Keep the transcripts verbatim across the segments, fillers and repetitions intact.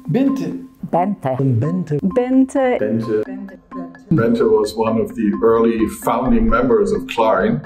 Bente. Bente. Bente. Bente. Bente. Bente was one of the early founding members of Clarin.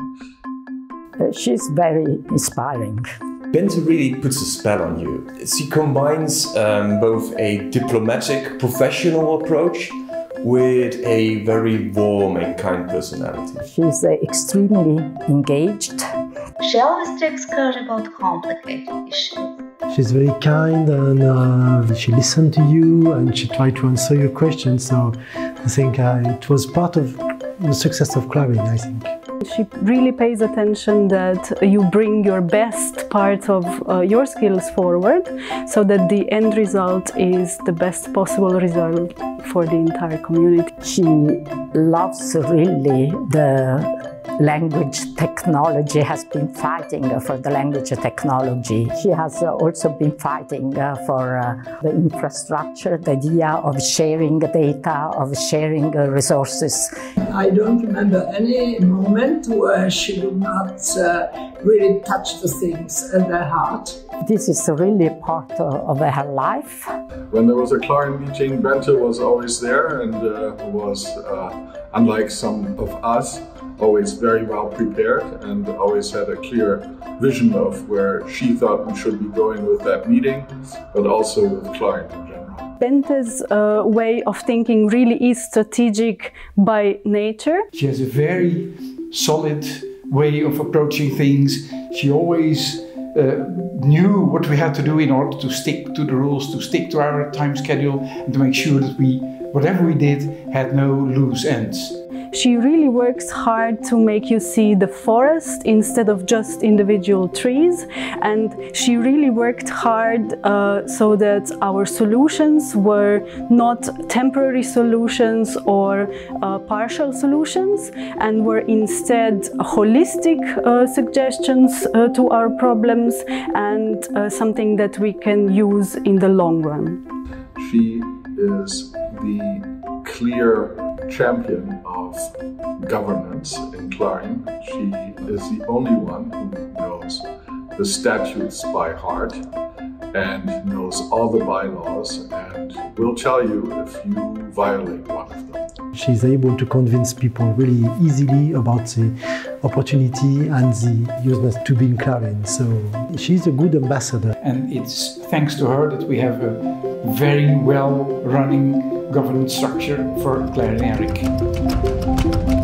Uh, she's very inspiring. Bente really puts a spell on you. She combines um, both a diplomatic, professional approach with a very warm and kind personality. She's uh, extremely engaged. She always takes care about complicated issues. She's very kind and uh, she listened to you and she tried to answer your questions. So I think uh, it was part of the success of Clarin, I think. She really pays attention that you bring your best part of uh, your skills forward so that the end result is the best possible result for the entire community. She loves really the language technology, has been fighting for the language technology. She has also been fighting for the infrastructure, the idea of sharing data, of sharing resources. I don't remember any moment where she would not uh, really touch the things at their heart. This is really part of her life. When there was a Clarin meeting, Bente was always there and uh, was, uh, unlike some of us, always very well prepared and always had a clear vision of where she thought we should be going with that meeting, but also with Clarin in general. Bente's uh, way of thinking really is strategic by nature. She has a very solid way of approaching things. She always uh, knew what we had to do in order to stick to the rules, to stick to our time schedule, and to make sure that we, whatever we did, had no loose ends. She really works hard to make you see the forest instead of just individual trees, and she really worked hard uh, so that our solutions were not temporary solutions or uh, partial solutions, and were instead holistic uh, suggestions uh, to our problems and uh, something that we can use in the long run. She is the clear champion of governance in Clarin. She is the only one who knows the statutes by heart and knows all the bylaws and will tell you if you violate one of them. She's able to convince people really easily about the opportunity and the usefulness to be in Clarin. So she's a good ambassador. And it's thanks to her that we have a very well running governance structure for Clarin Eric.